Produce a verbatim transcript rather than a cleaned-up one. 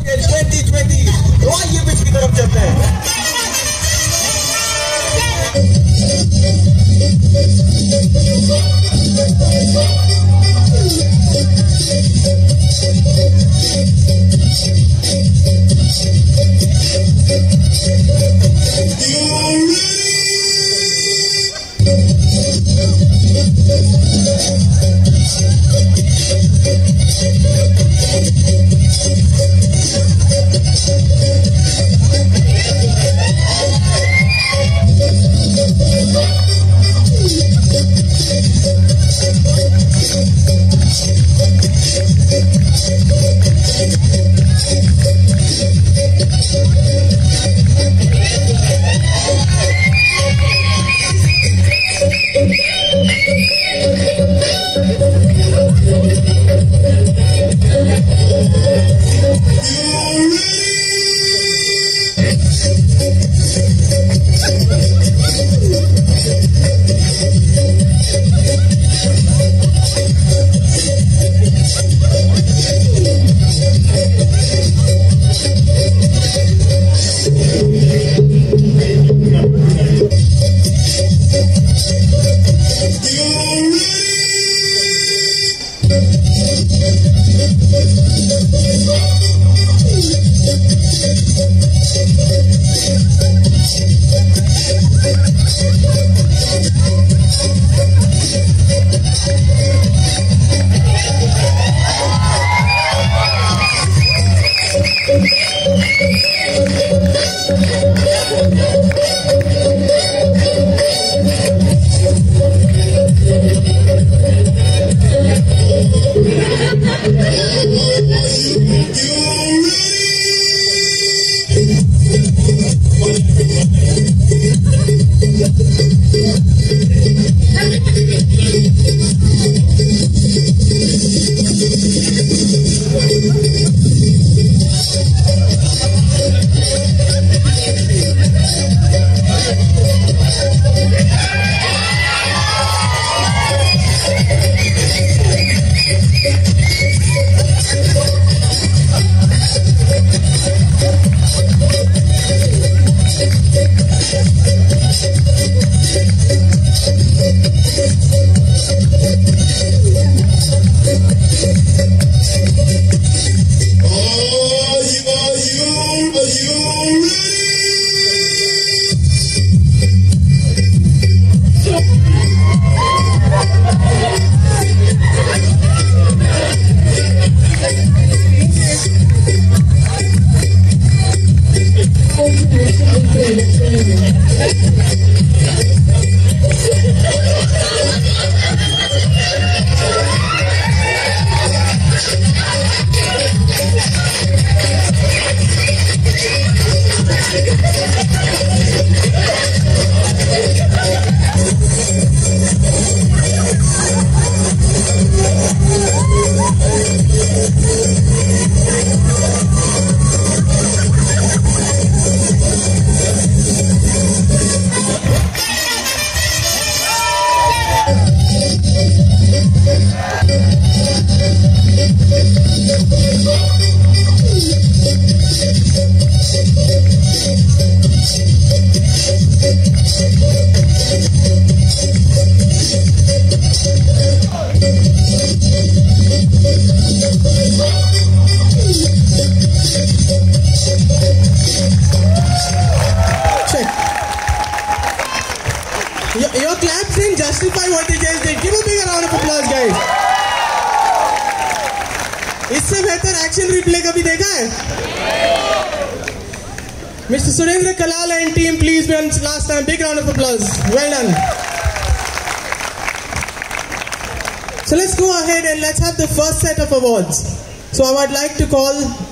twenty twenty तो आइए बीच की तरफ चलते हैं। Your claps didn't justify what they just did. Give a big round of applause, guys. इससे बेहतर एक्शन रिप्ले कभी देखा है? Mister Surendra Kalala and team, please, once last time, big round of applause. Well done. So let's go ahead and let's have the first set of awards. So I would like to call